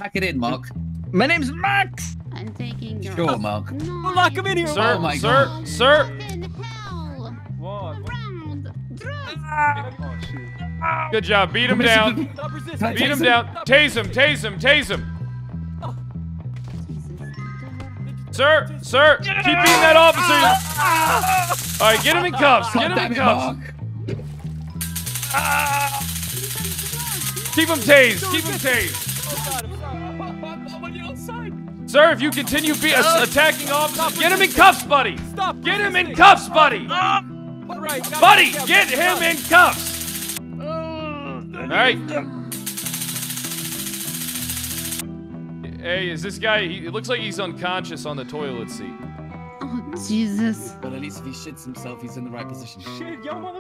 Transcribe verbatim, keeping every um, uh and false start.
Pack it in, Mark. My name's Max. I'm taking your... Sure, Mark. No, Lock him in here. Sir, Oh my sir, God. sir. in hell. What? Around. Drugs. Oh, shoot. Good job. Beat him down. Stop resisting. Can I Beat him tase down. Tase him, tase him, tase him. Sir, sir, keep beating that officer. All right, get him in cuffs. Get him God in damn it, cuffs. Mark. Keep him tased. Keep him tased. Oh, God, I'm sorry. I'm on your side. Sir, if you continue be uh, attacking officers, get him in cuffs, buddy. Stop. Get him in cuffs, buddy. All right, got Buddy, it. get him in cuffs. All right. Hey, is this guy? He, it looks like he's unconscious on the toilet seat. Oh, Jesus. But at least if he shits himself, he's in the right position. Shit, yo, mother.